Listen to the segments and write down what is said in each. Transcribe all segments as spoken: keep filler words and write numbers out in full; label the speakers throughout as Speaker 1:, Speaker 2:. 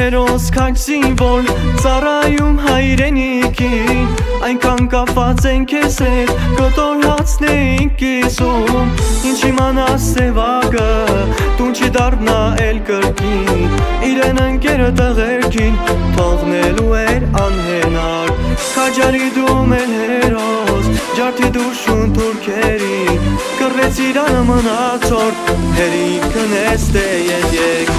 Speaker 1: հերոս քաջ զինվոր ծառայում հայրենիքին, այնքան կապված ենք ես հետ կոտոր հացնեինք կիսում, ինչ իմանաս սևակը տուն չի դառնա էլ կրկին, իրեն ընկերը տղերքին թողնելու էր անհենար, քաջարի դու մեր հերոս ջարդի դու շուն թուրքերին, կռվեց Իրանը մնացորդ հերիքն էստե ետ եկ,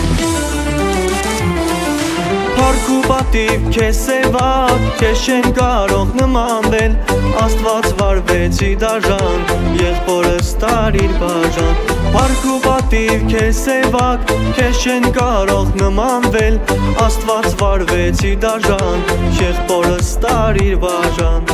Speaker 1: Փառք ու պատիվ քեզ սևակ, քեզ չեն կարող նմանվել, Աստված վարվեցի դաժան, եղբորս տարիր բաժան, Փառք ու պատիվ քեզ սևակ, քեզ չեն կարող նմանվել, Աստված վարվեցի դաժան, եղբորս տարիր բաժան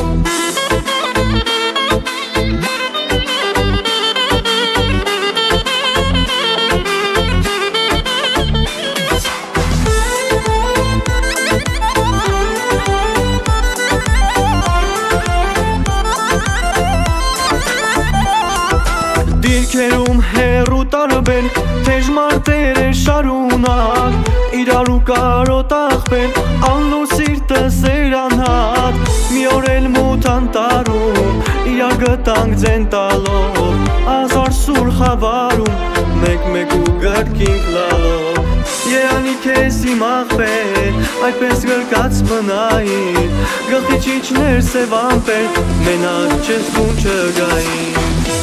Speaker 1: Դիրքերում հեռու տարբեր, թեժ մարտեր է շարունակ, իրարու կարոտ աղբեր, անլու սիրտը սերանհատ, մի օր էլ մութ անտարում, իրար գտանք ձեն տալով, ազար սուր խավարում, մեկ-մեկ ու գրքինք լալով, երանի քեզ իմ աղբեր, այդպես գրկած մնային, գլխի չիչներ սև ամպեր, մենակ չես տուն չգային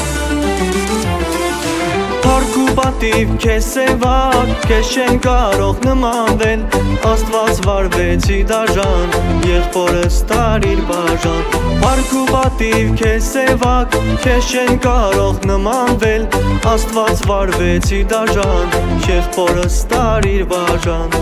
Speaker 1: Փառք ու պատիվ քեզ սևակ, քեզ չեն կարող նմանվել, Աստված վարվեցի դաժան, եղբորս տարիր բաժան, Փառք ու պատիվ քեզ սևակ, քեզ չեն կարող նմանվել, Աստված վարվեցի դաժան, եղբորս տարիր բաժան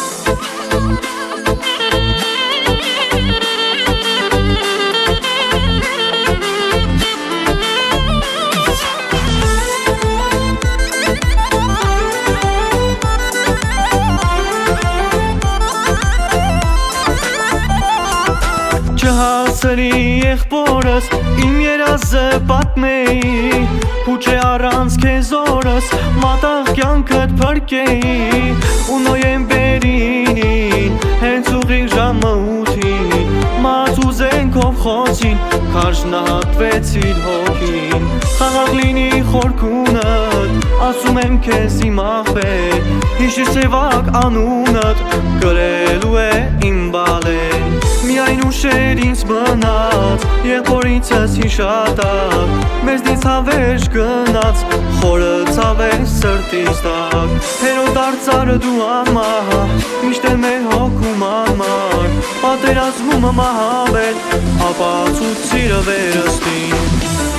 Speaker 1: Չհասրի եղբորս, իմ երազը պատմեի, Փուչ է առանց քեզ օրս, մատաղ կյանքդ փրկեի, Ու նոյեմբերին, հենց ուղիղ ժամը ութին, Մած ու զենքով խոցին, քարշ նահատվեցիր հոգին, Խաղաղ լինի խորքունդ, ասում եմ քեզ իմ աղբեր, Հիշիր սևակ անունդ, կրելու է իմ բալեն, Միայն ուշեր ինձ մնաց, եղբորիցս հիշատակ, Մեզնից հավերժ գնաց, խորը ցավեր սրտից տակ, Հերոս դարձար դու անմահ, միշտ էլ մեր հոգում անմար, Պատերազմումը մահաբել, ապացուցիր վերստին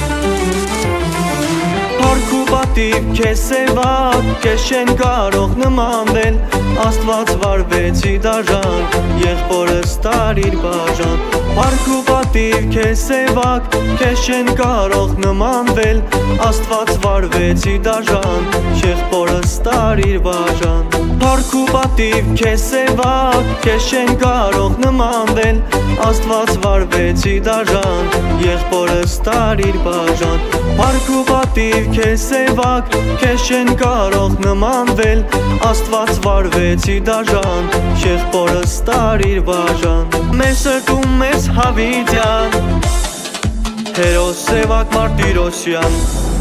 Speaker 1: Փառք ու պատիվ քեզ սևակ, քեզ չեն կարող նմանվել, Աստված վարվեցի դաժան, եղբորս տարիր բաժան, Փառք ու պատիվ քեզ սևակ, քեզ չեն կարող նմանվել, Աստված վարվեցի դաժան, եղբորս տարիր բաժան, Փառք ու պատիվ քեզ սևակ, քեզ չեն կարող նմանվել, Աստված վարվեցի դաժան, եղբորս տարիր բաժան, Փառք ու պատիվ քեզ սևակ, քեզ չեն կարող նմանվել, Աստված վարվեցի դաժան, եղբորս տարիր բաժան, Մեր սրտում ես հավիտյան, Հերոս Սևակ Մարտիրոսյան